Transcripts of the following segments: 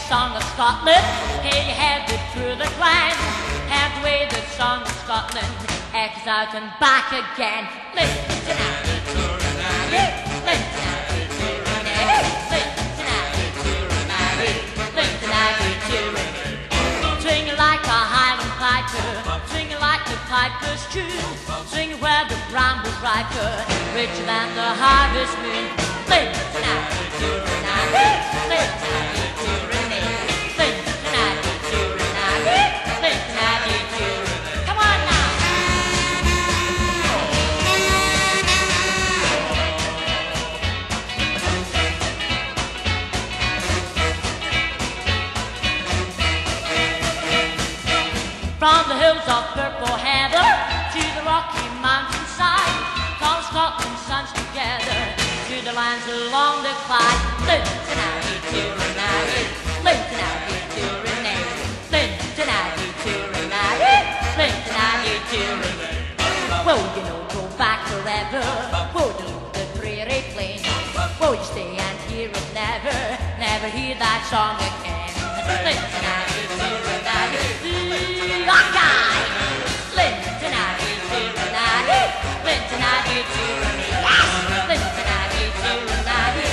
song of Scotland. Here you have it through the glen. Have the way the song of Scotland echoes out and back again. Listen tonight, listen tonight, listen tonight, swing it like a Highland piper, swing it like the piper's tune, swing it where the ground was riper, richer than the harvest moon. Listen tonight, listen tonight, listen tonight, listen tonight, listen tonight. Come on now. From the hills of purple heather to the rocky mountainside, call Scotland's sons together to the lands along the Clyde. Listen tonight, to Renate, listen tonight, to Renate, listen tonight, to Renate, listen tonight, to Renate. Whoa, you know, go back forever. Whoa, you know the prairie plain. Whoa, you stay and hear it never, never hear that song again. Listen tonight, to Renate. Rock-eye! Listen tonight, to Renate, listen tonight, to Renate. Listen tonight, to Renate.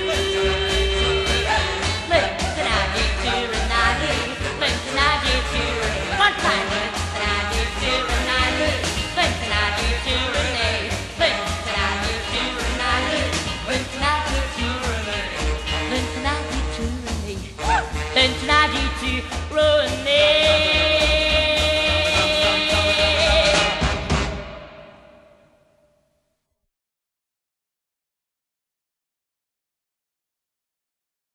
Listen tonight, to Renate, listen tonight, to Renate. One time, listen tonight, to Renate, listen tonight, to Renate. Listen tonight, to Renate, listen tonight, to Renate. Listen tonight, to Renate. Listen tonight, to Renate.